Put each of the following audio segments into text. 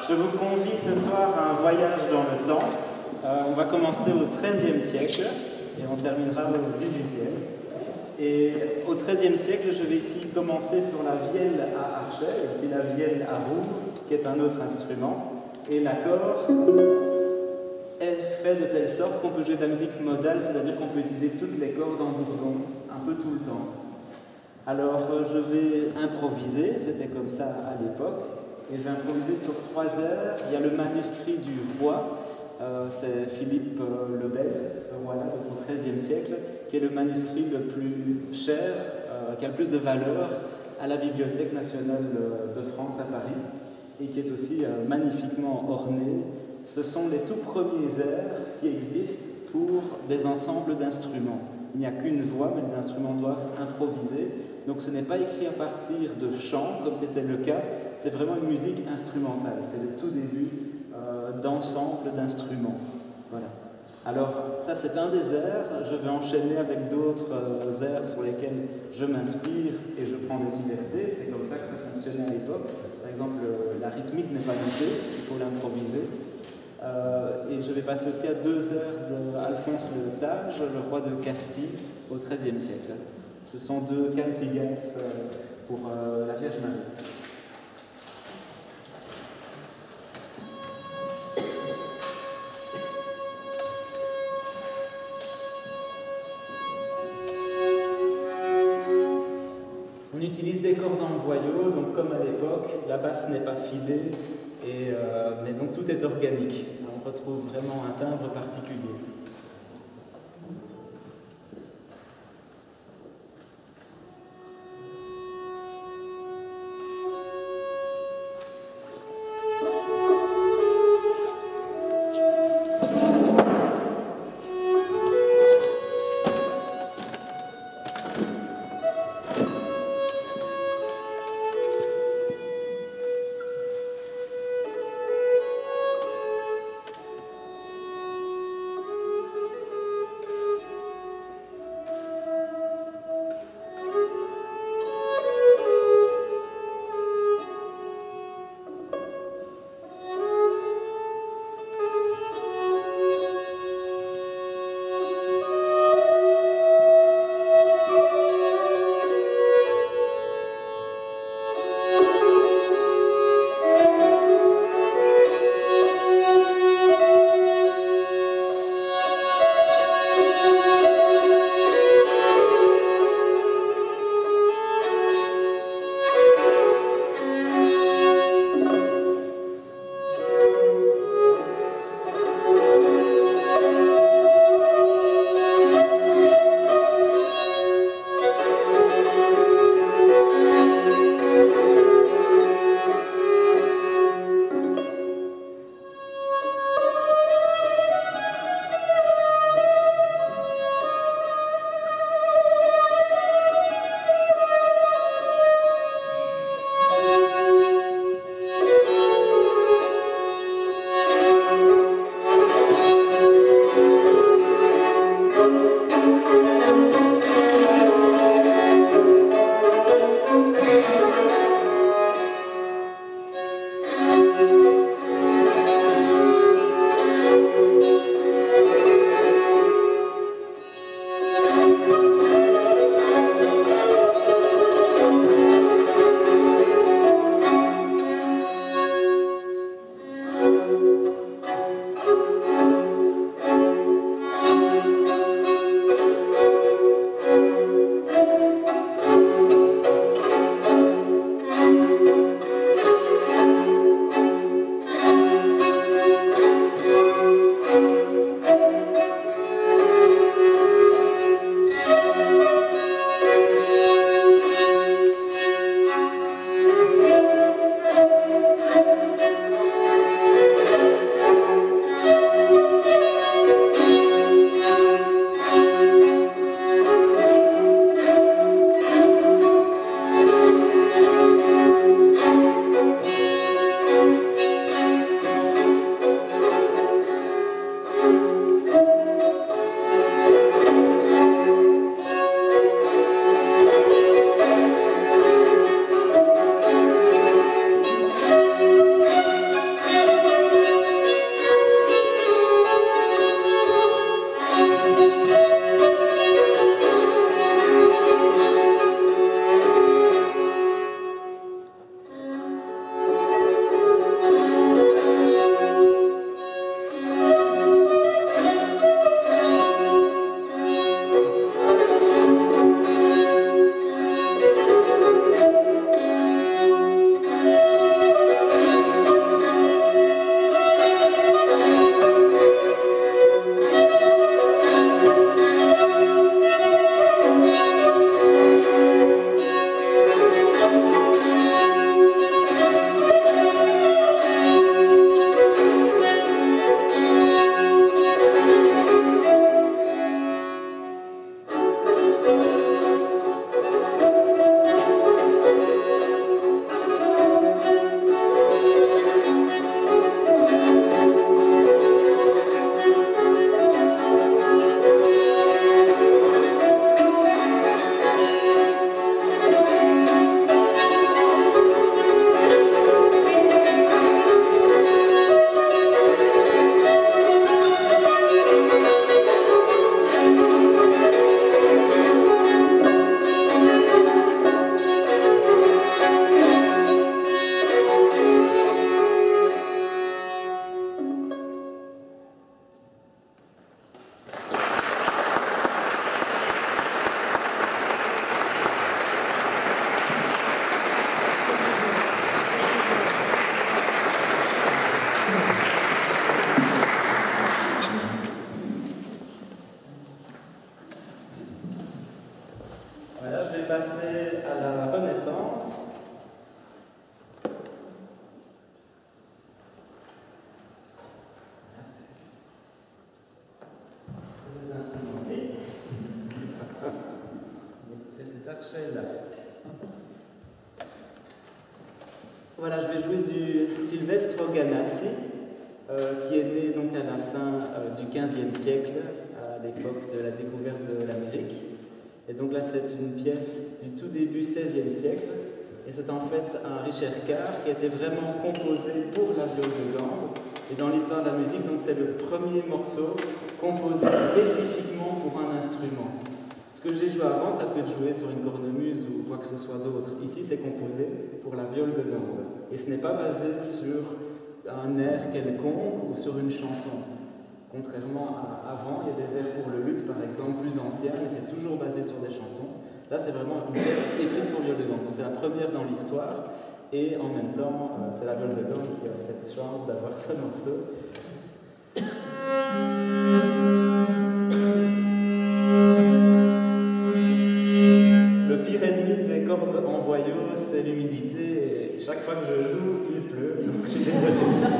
Je vous convie ce soir à un voyage dans le temps. On va commencer au XIIIe siècle et on terminera au XVIIIe. Et au XIIIe siècle, je vais ici commencer sur la vielle à archet, et aussi la vielle à roue, qui est un autre instrument. Et l'accord est fait de telle sorte qu'on peut jouer de la musique modale, c'est-à-dire qu'on peut utiliser toutes les cordes en bourdon, un peu tout le temps. Alors je vais improviser, c'était comme ça à l'époque, et je vais improviser sur 3 airs. Il y a le manuscrit du roi, c'est Philippe le Bel, ce roi-là au XIIIe siècle, qui est le manuscrit le plus cher, qui a le plus de valeur à la Bibliothèque nationale de France à Paris, et qui est aussi magnifiquement orné. Ce sont les tout premiers airs qui existent pour des ensembles d'instruments. Il n'y a qu'une voix, mais les instruments doivent improviser. Donc ce n'est pas écrit à partir de chants, comme c'était le cas, c'est vraiment une musique instrumentale. C'est le tout début d'ensemble d'instruments. Voilà. Alors ça c'est un des airs, je vais enchaîner avec d'autres airs sur lesquels je m'inspire et je prends des libertés. C'est comme ça que ça fonctionnait à l'époque. Par exemple, la rythmique n'est pas notée, il faut l'improviser. Et je vais passer aussi à 2 airs d'Alphonse le Sage, le roi de Castille, au XIIIe siècle. Ce sont 2 cantillas pour la Vierge Marie. On utilise des cordes en boyau, donc comme à l'époque, la basse n'est pas filée, mais donc tout est organique. On retrouve vraiment un timbre particulier. Rachel. Voilà, je vais jouer du Silvestro Ganassi, qui est né donc à la fin du XVe siècle, à l'époque de la découverte de l'Amérique. Et donc là, c'est une pièce du tout début XVIe siècle. Et c'est en fait un Richard Carr qui a été vraiment composé pour la viole de gambe. Et dans l'histoire de la musique, donc c'est le premier morceau composé spécifiquement pour un instrument. Ce que j'ai joué avant, ça peut être joué sur une cornemuse ou quoi que ce soit d'autre. Ici, c'est composé pour la viole de gambe. Et ce n'est pas basé sur un air quelconque ou sur une chanson. Contrairement à avant, il y a des airs pour le luth, par exemple, plus anciens, mais c'est toujours basé sur des chansons. Là, c'est vraiment une pièce écrite pour viole de gambe. Donc, c'est la première dans l'histoire. Et en même temps, c'est la viole de gambe qui a cette chance d'avoir ce morceau. Le pire ennemi des cordes en boyau, c'est l'humidité. Et chaque fois que je joue, il pleut. Donc, je suis désolé.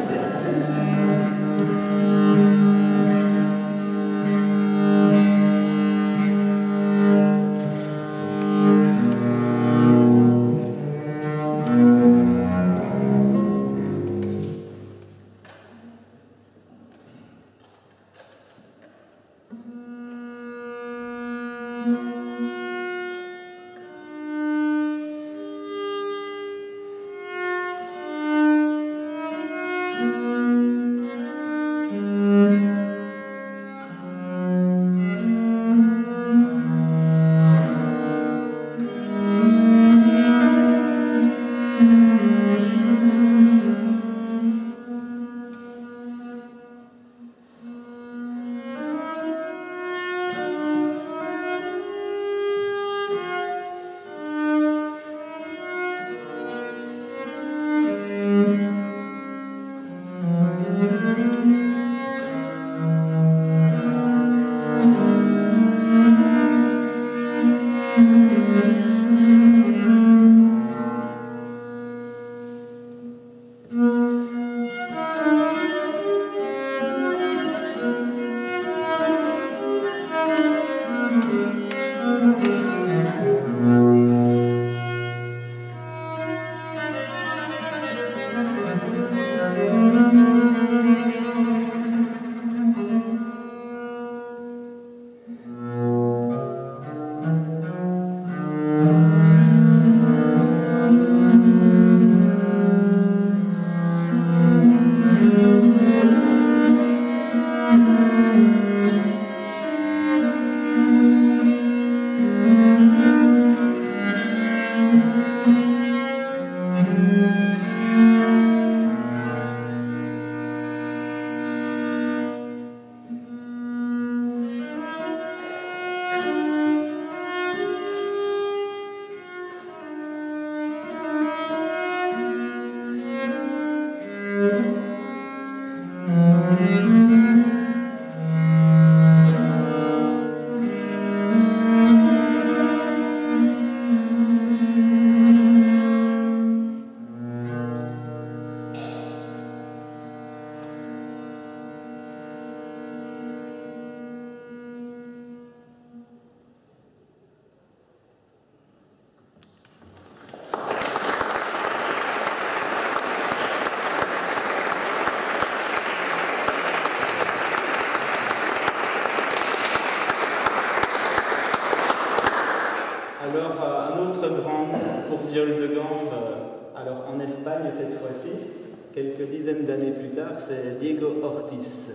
Cette fois-ci, quelques dizaines d'années plus tard, c'est Diego Ortiz.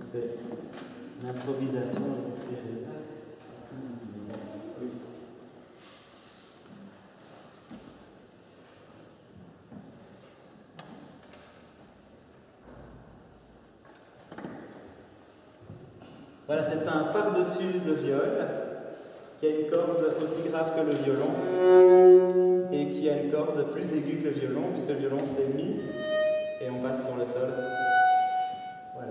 c'est l'improvisation. Voilà, c'est un par-dessus de viol qui a une corde aussi grave que le violon et qui a une corde plus aiguë que le violon, puisque le violon c'est Mi et on passe sur le Sol. Voilà.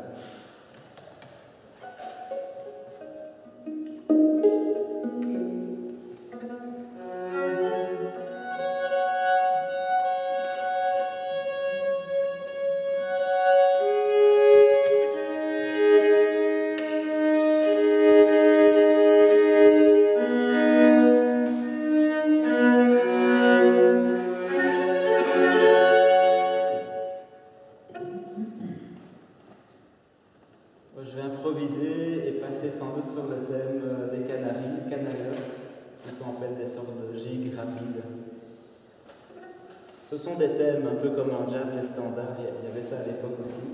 Je vais improviser et passer sans doute sur le thème des Canaries, Canarios, qui sont en fait des sortes de gigues rapides. Ce sont des thèmes un peu comme en jazz, les standards, il y avait ça à l'époque aussi.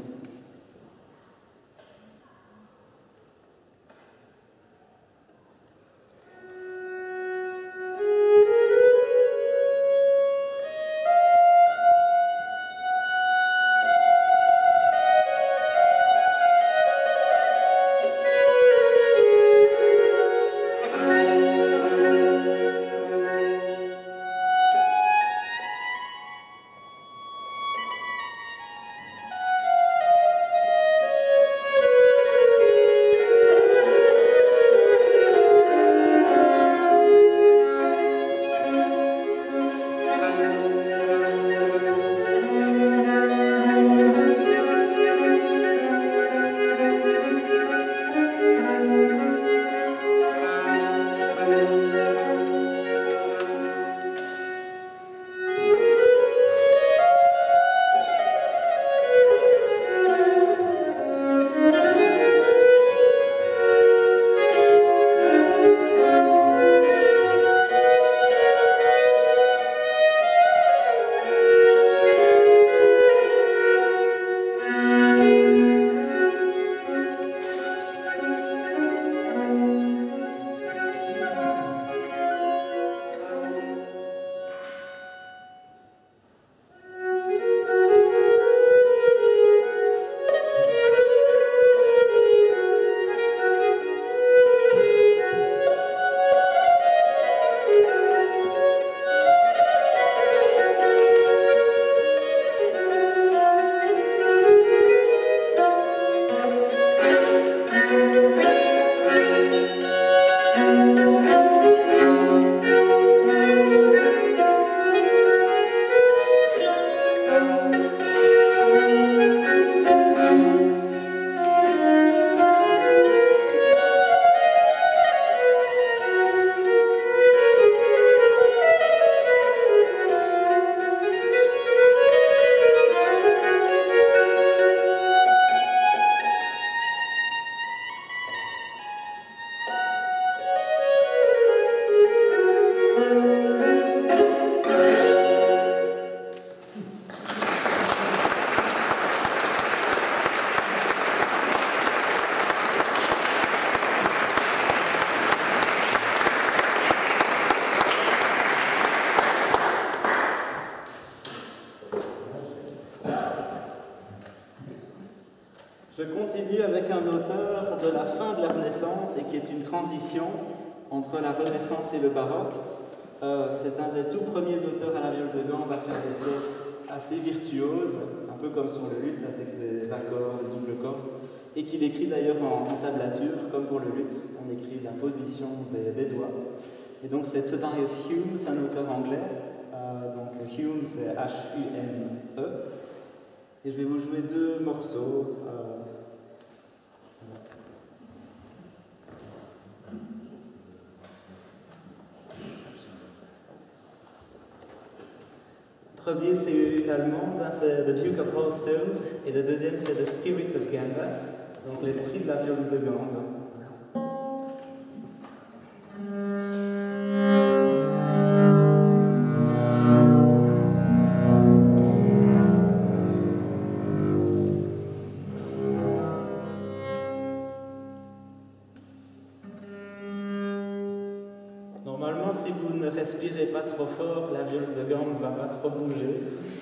Je continue avec un auteur de la fin de la Renaissance et qui est une transition entre la Renaissance et le baroque. C'est un des tout premiers auteurs à la viole de gambe à faire des pièces assez virtuoses, un peu comme sur le luth avec des accords, des doubles cordes, et qu'il écrit d'ailleurs en tablature, comme pour le luth, on écrit la position des doigts. Et donc c'est Tobias Hume, c'est un auteur anglais, donc Hume c'est H-U-M-E, et je vais vous jouer deux morceaux. Le premier c'est une allemande, c'est The Duke of Hallstones, et le deuxième c'est The Spirit of Gamba, donc l'esprit de la viole de gambe. ne respirez pas trop fort, la viole de gamme ne va pas trop bouger.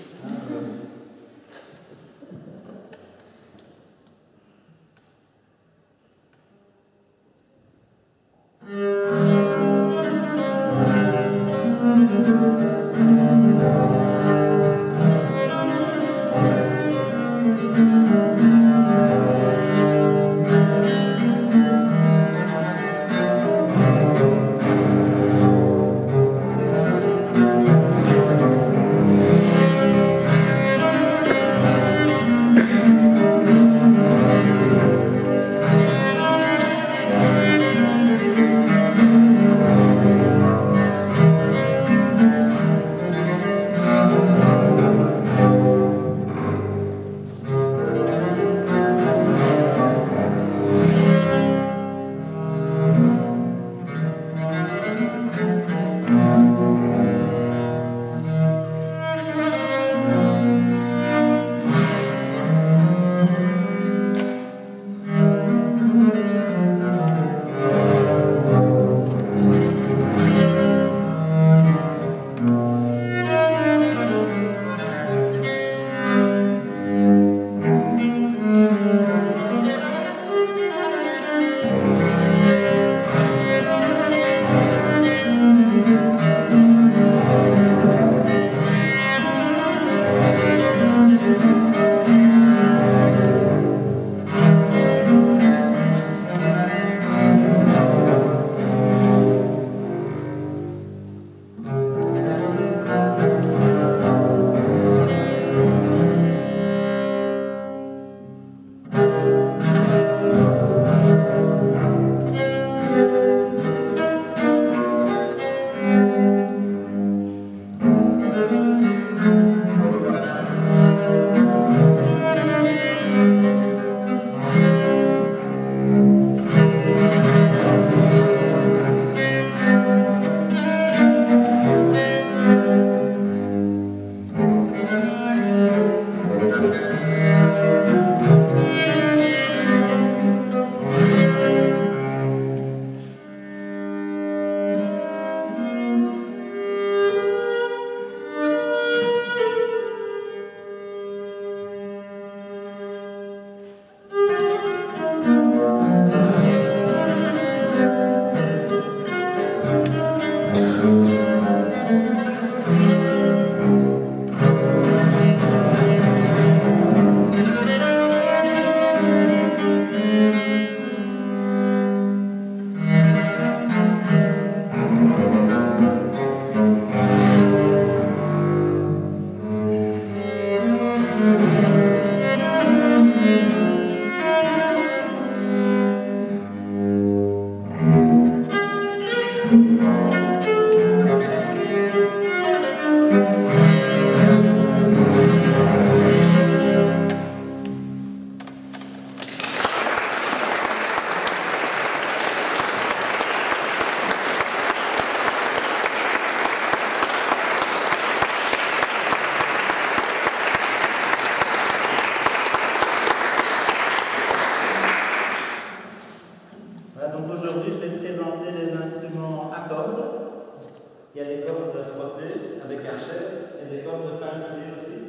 Il y a des cordes frottées avec archet et des cordes pincées aussi.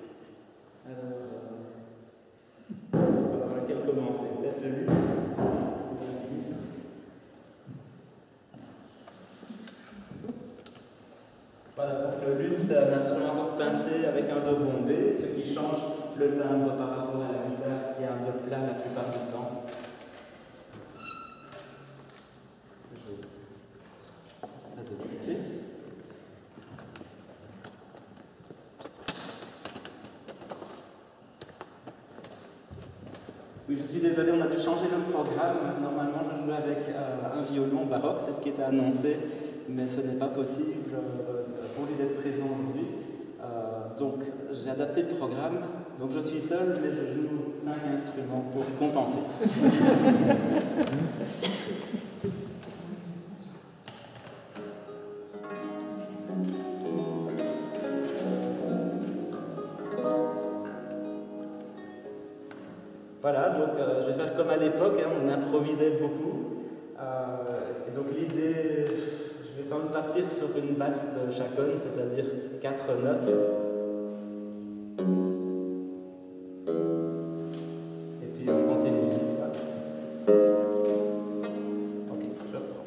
Par lequel commencer? Peut-être le luth, plus intimiste. Voilà, donc le luth, c'est un instrument à cordes pincées avec un do bombé, ce qui change le timbre par rapport à la guitare qui a un do plat la plupart du temps. Ça de côté. Oui, je suis désolé, on a dû changer le programme. Normalement, je jouais avec un violon baroque, c'est ce qui était annoncé, mais ce n'est pas possible pour lui d'être présent aujourd'hui. Donc, j'ai adapté le programme. Donc, je suis seul, mais je joue 5 instruments pour compenser. Voilà, donc je vais faire comme à l'époque, hein, on improvisait beaucoup. Et donc l'idée, je Je vais sans doute partir sur une basse de chaconne, c'est-à-dire 4 notes. Et puis on continue, c'est pas? Ok, je reprends.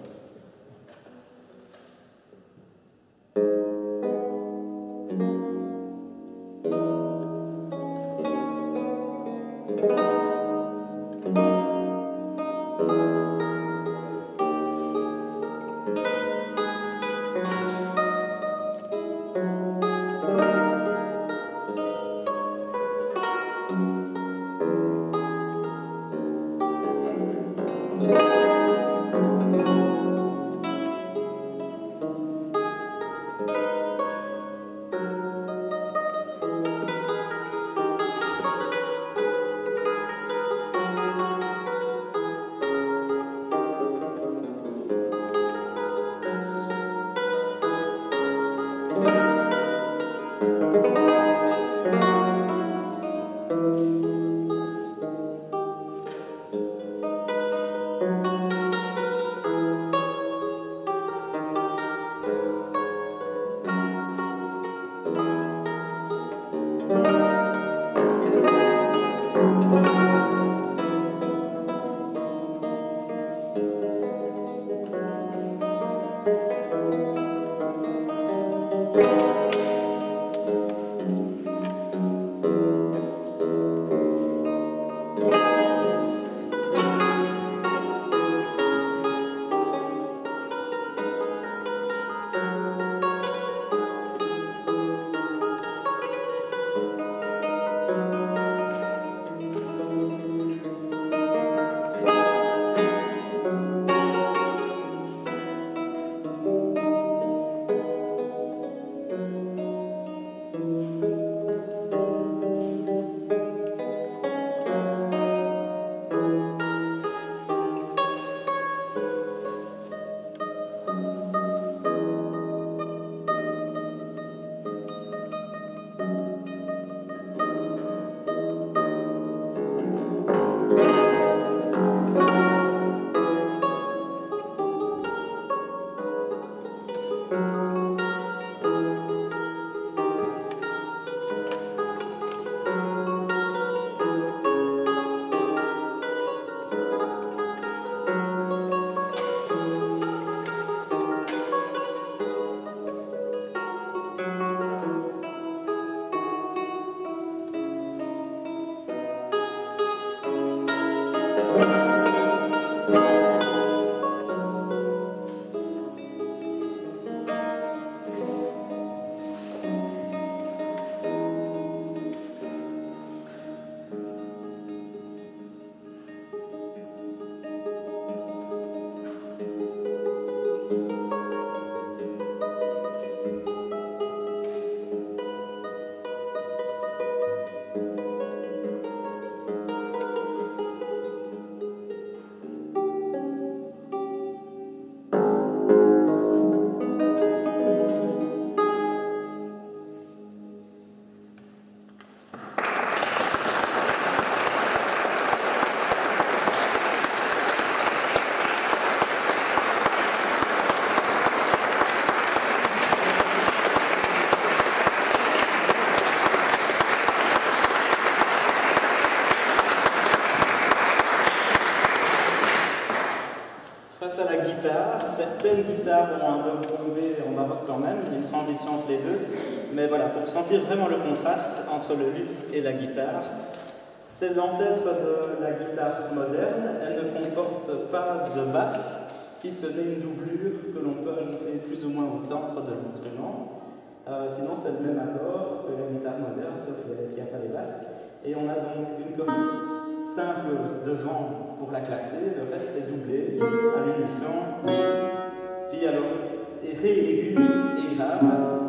Face à la guitare, certaines guitares ont un do bombé en baroque quand même, il y a une transition entre les deux, mais voilà, pour sentir vraiment le contraste entre le luth et la guitare, c'est l'ancêtre de la guitare moderne, elle ne comporte pas de basse, si ce n'est une doublure que l'on peut ajouter plus ou moins au centre de l'instrument. Sinon c'est le même accord que la guitare moderne, sauf qu'il n'y a pas les basses. Et on a donc une corde simple devant pour la clarté, le reste est doublé à l'unisson. Puis alors, ré aigu et grave,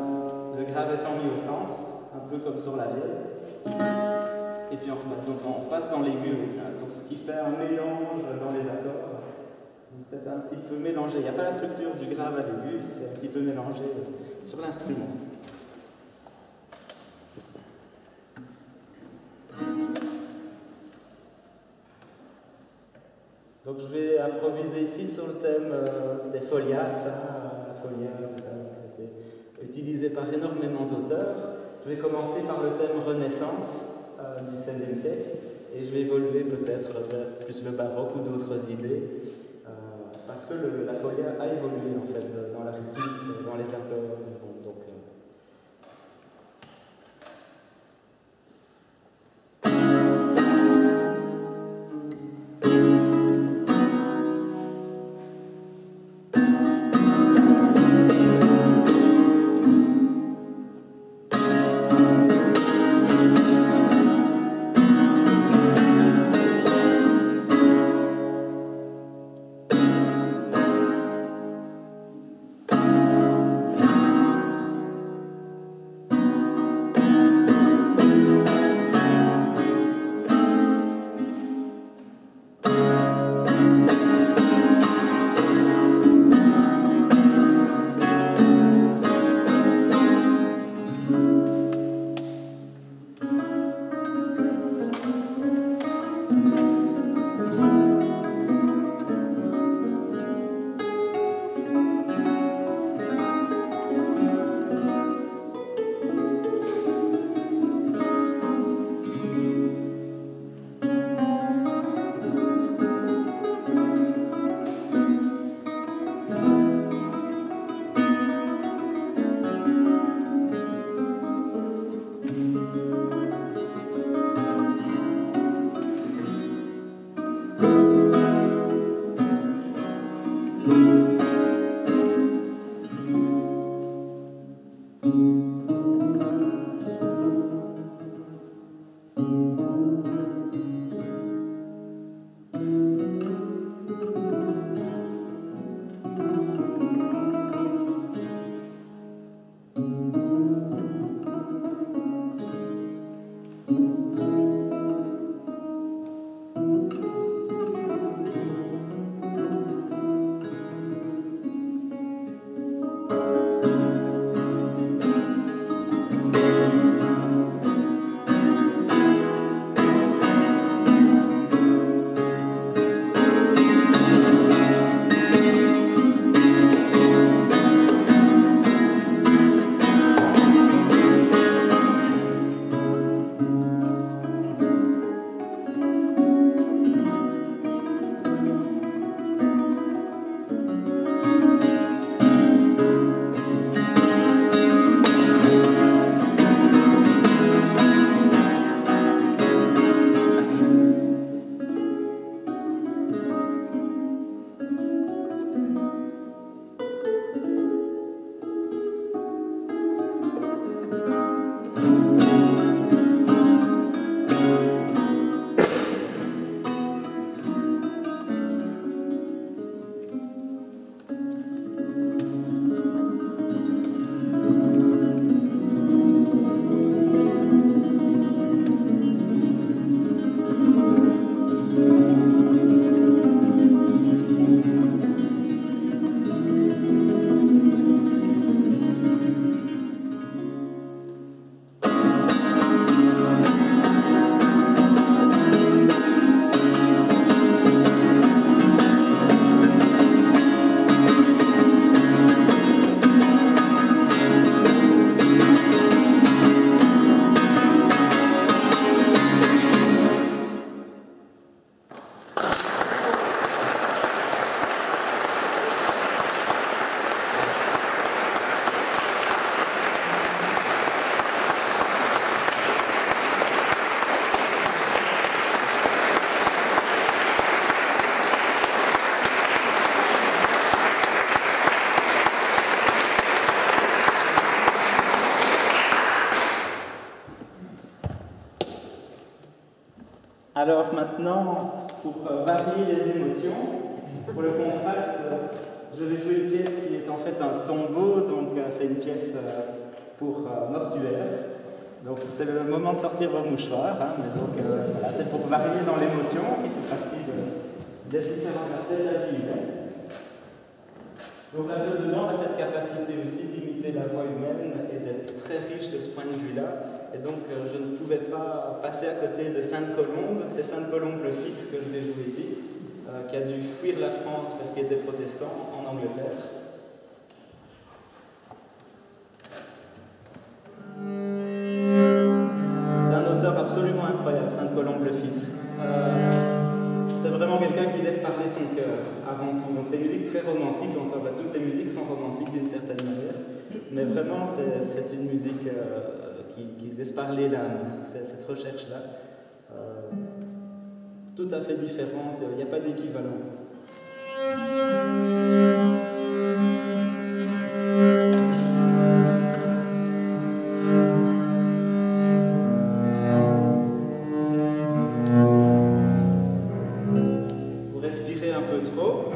le grave étant mis au centre, un peu comme sur la vieille. Et puis on repasse, donc on passe dans l'aigu, donc ce qui fait un mélange dans les accords. C'est un petit peu mélangé, il n'y a pas la structure du grave à l'aigu, c'est un petit peu mélangé sur l'instrument. Donc je vais improviser ici sur le thème des folias, folia, tout ça, c'était utilisé par énormément d'auteurs. Je vais commencer par le thème Renaissance du XVIe siècle, et je vais évoluer peut-être vers plus le baroque ou d'autres idées, parce que la folia a évolué en fait dans la rythmique, dans les accords. Donc, Alors maintenant, pour varier les émotions, pour le contraste, je vais jouer une pièce qui est en fait un tombeau, donc c'est une pièce pour mortuaire. Donc c'est le moment de sortir vos mouchoirs, hein, mais donc voilà, c'est pour varier dans l'émotion, qui fait partie des différents aspects de la vie humaine. Donc la Claude de Lans a cette capacité aussi d'imiter la voix humaine et d'être très riche de ce point de vue-là. Et donc je ne pouvais pas passer à côté de Sainte-Colombe. C'est Sainte-Colombe le fils que je vais jouer ici, qui a dû fuir la France parce qu'il était protestant en Angleterre. avant tout. Donc c'est une musique très romantique, en soi, toutes les musiques sont romantiques d'une certaine manière, mais vraiment c'est une musique qui laisse parler l'âme, cette recherche-là, tout à fait différente, il n'y a pas d'équivalent. Vous respirez un peu trop.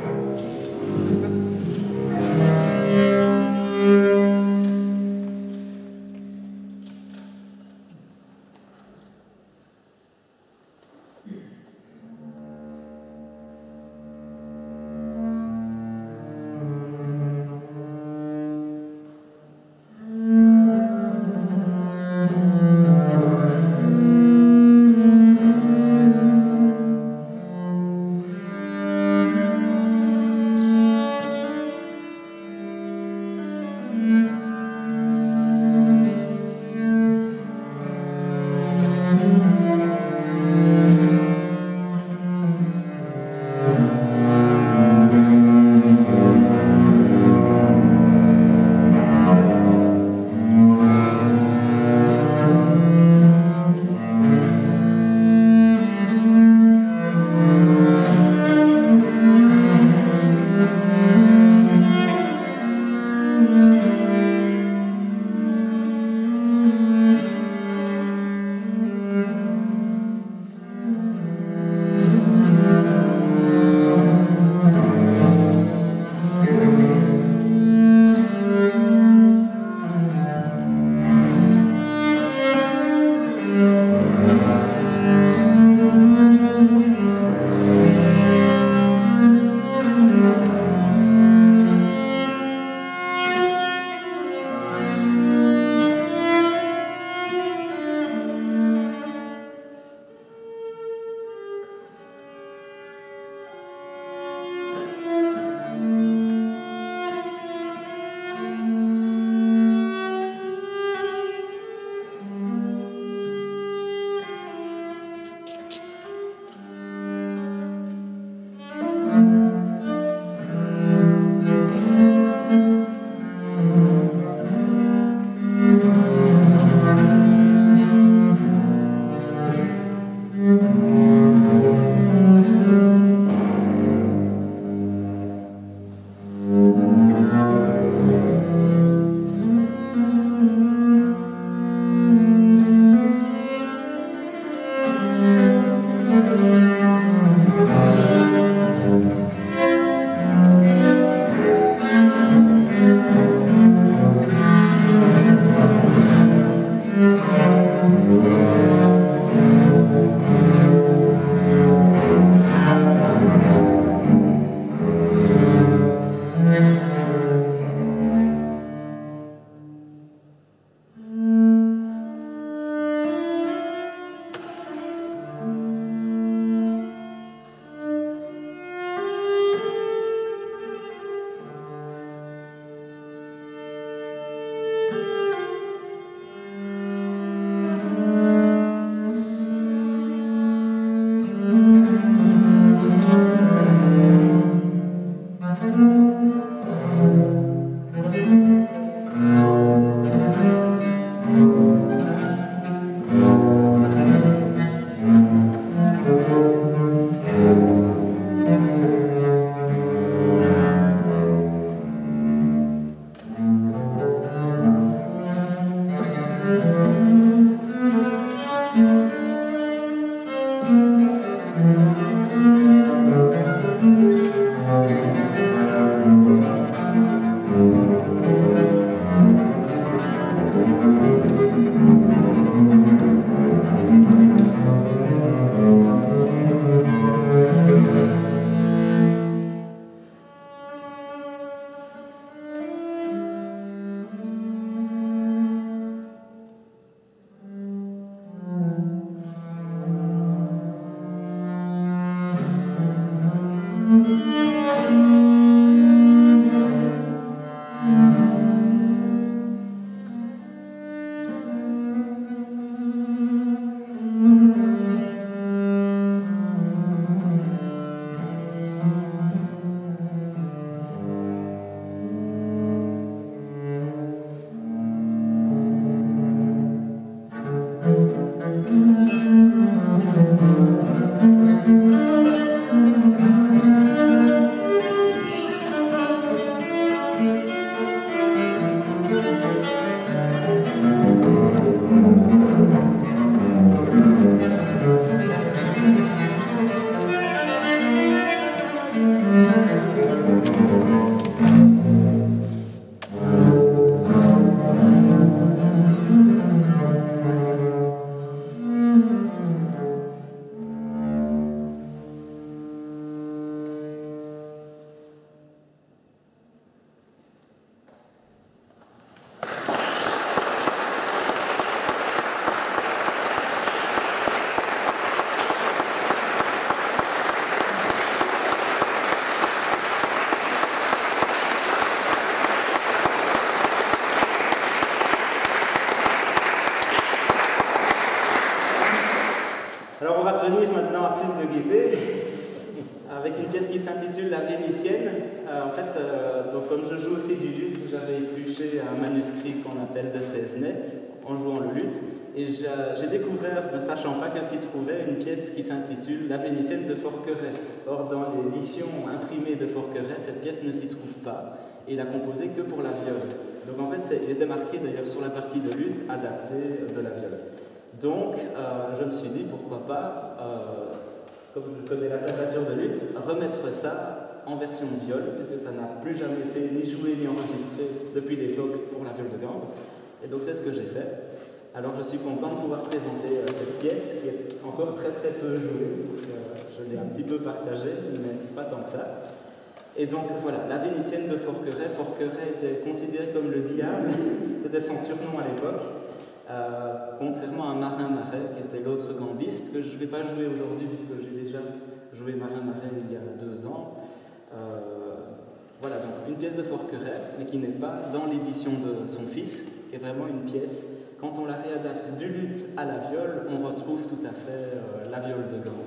avec une pièce qui s'intitule La Vénitienne. Donc comme je joue aussi du luth, j'avais épluché un manuscrit qu'on appelle de Cesnay en jouant le luth. Et j'ai découvert, ne sachant pas qu'elle s'y trouvait, une pièce qui s'intitule La Vénitienne de Forqueray. Or, dans l'édition imprimée de Forqueray, cette pièce ne s'y trouve pas. Et il a composé que pour la viole. Donc en fait, il était marqué d'ailleurs sur la partie de luth, adaptée de la viole. Donc, je me suis dit, pourquoi pas, comme je connais la tablature de luth, remettre ça en version viole, puisque ça n'a plus jamais été ni joué ni enregistré depuis l'époque pour la viole de gambe. Et donc c'est ce que j'ai fait. Alors je suis content de pouvoir présenter cette pièce qui est encore très très peu jouée, parce que je l'ai un petit peu partagée, mais pas tant que ça. Et donc voilà, la Vénitienne de Forqueray. Forqueray était considéré comme le diable, c'était son surnom à l'époque, contrairement à Marin Marais, qui était l'autre gambiste, que je ne vais pas jouer aujourd'hui, puisque j'ai déjà joué Marin Marais il y a 2 ans. Voilà, donc une pièce de Forqueray, mais qui n'est pas dans l'édition de son fils, qui est vraiment une pièce. Quand on la réadapte du luth à la viole, on retrouve tout à fait la viole de gambe.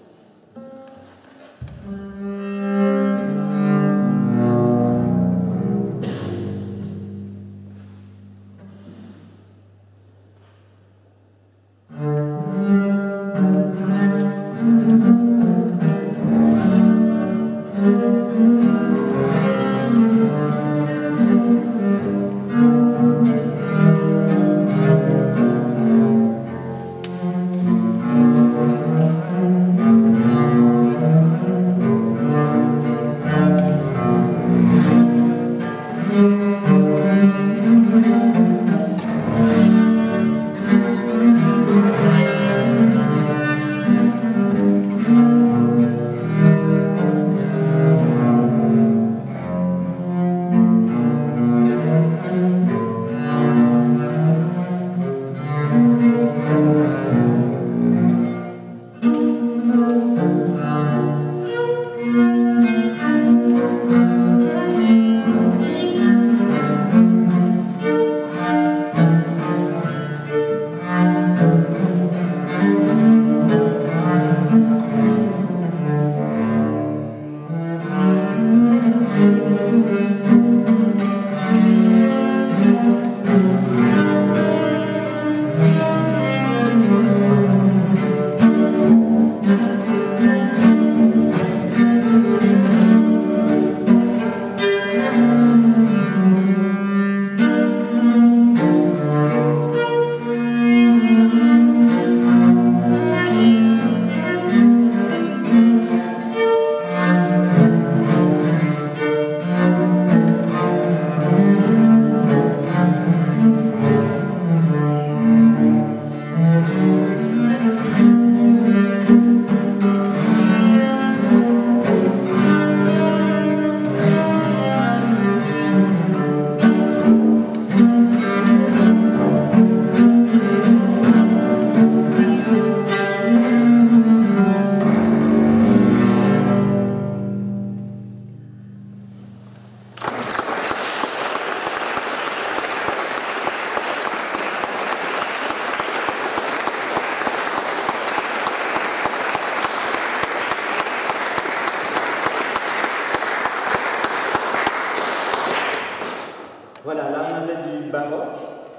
Voilà, là on avait du baroque.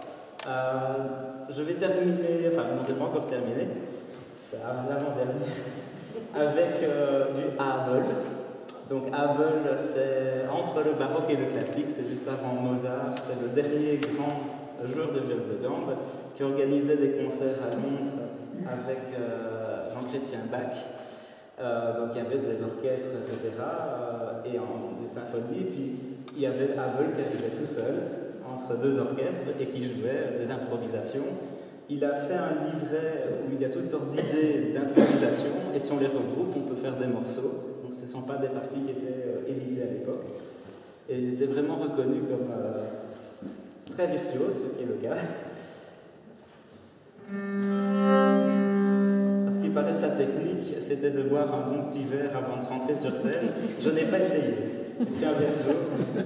Je vais terminer, enfin non, c'est pas encore terminé, c'est l'avant-dernier, avec du Abel. Donc Abel, c'est entre le baroque et le classique, c'est juste avant Mozart, c'est le dernier grand joueur de viole de gambe qui organisait des concerts à Londres avec Jean-Chrétien Bach. Donc il y avait des orchestres, etc., et des symphonies, puis il y avait Abel qui arrivait tout seul entre 2 orchestres et qui jouait des improvisations. Il a fait un livret où il y a toutes sortes d'idées d'improvisation, et si on les regroupe, on peut faire des morceaux. Donc ce ne sont pas des parties qui étaient éditées à l'époque. Et il était vraiment reconnu comme très virtuose, ce qui est le cas. Parce qu'il paraît sa technique, c'était de boire un bon petit verre avant de rentrer sur scène. Je n'ai pas essayé. Et puis un verre d'eau.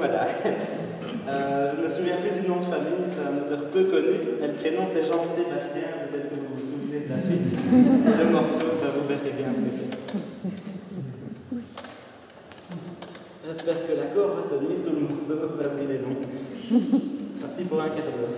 voilà. Je ne me souviens plus du nom de famille, c'est un auteur peu connu, mais le prénom c'est Jean-Sébastien, peut-être que vous vous souvenez de la suite. Le morceau, vous verrez bien ce que c'est. J'espère que l'accord va tenir tout le morceau, parce qu'il est long. Parti pour un quart d'heure.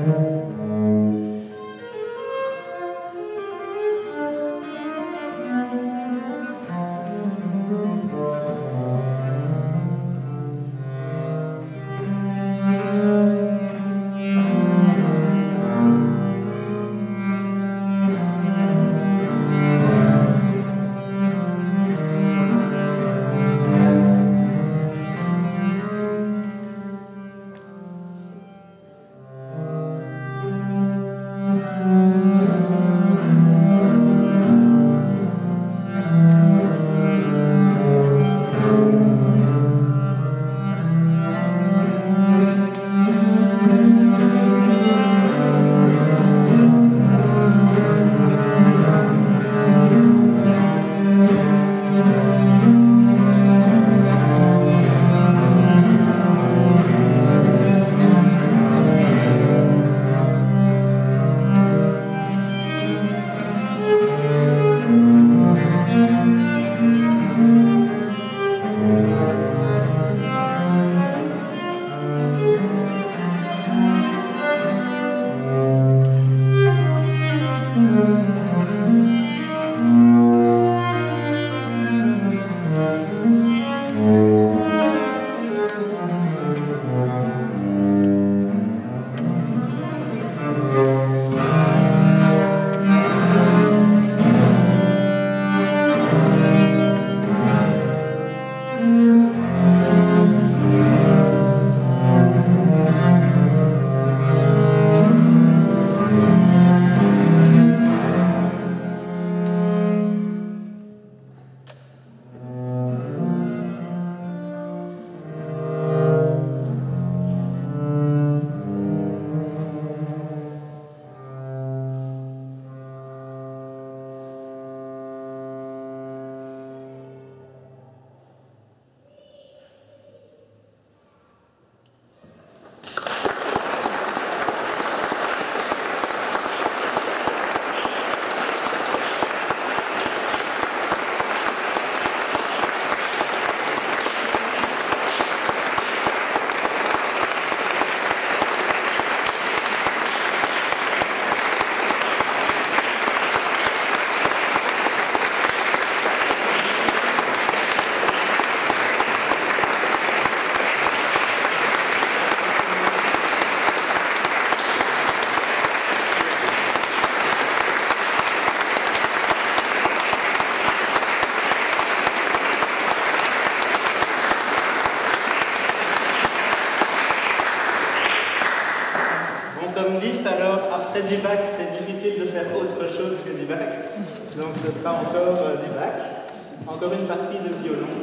après du bac, c'est difficile de faire autre chose que du bac. Donc ce sera encore du bac. Encore une partie de violon.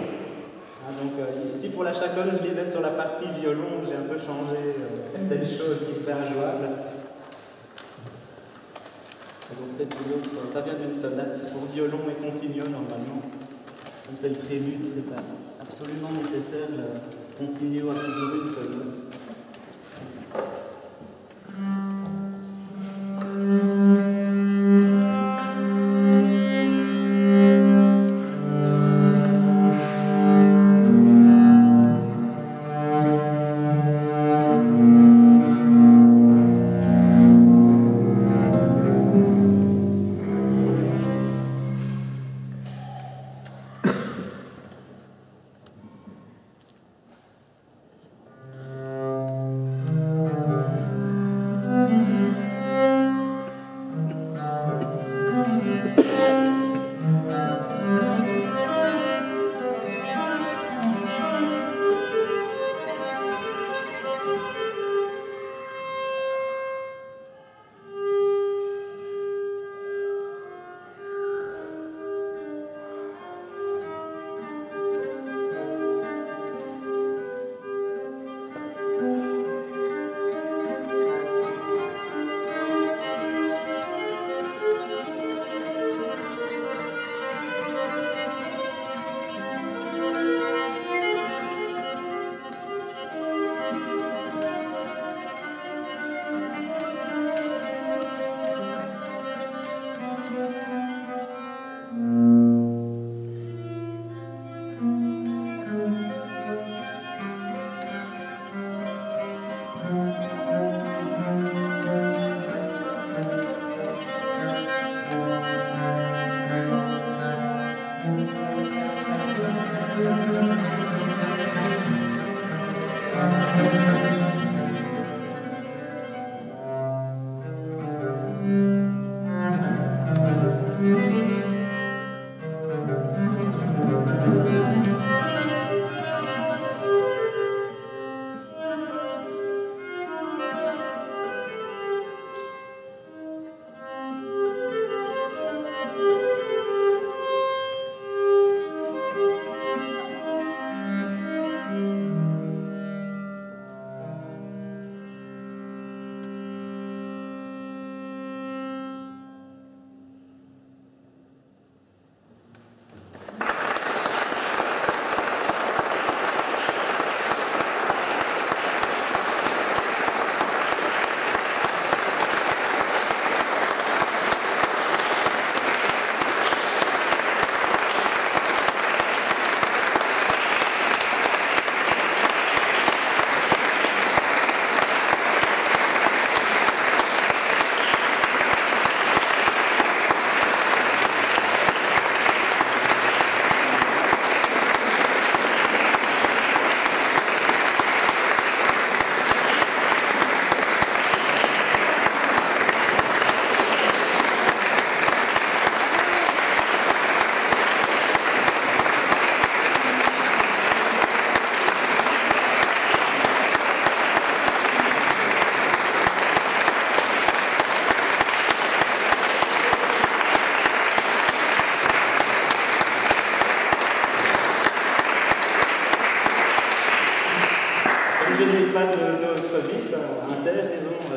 Ici pour la chacole, je lisais sur la partie violon, j'ai un peu changé certaines choses qui seraient injouables. Donc cette vidéo, ça vient d'une sonate pour violon et continuo normalement. Comme c'est le prélude, c'est pas absolument nécessaire. Le continuo a toujours une seule note.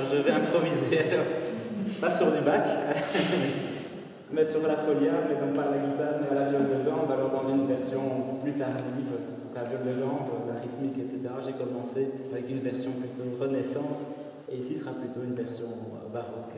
je vais improviser. Alors, pas sur du Bach, mais sur la folia, mais donc pas à la guitare, mais à la viole de gambe, alors dans une version plus tardive, la viole de gambe, la rythmique, etc. J'ai commencé avec une version plutôt Renaissance, et ici sera plutôt une version baroque.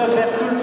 refaire tout le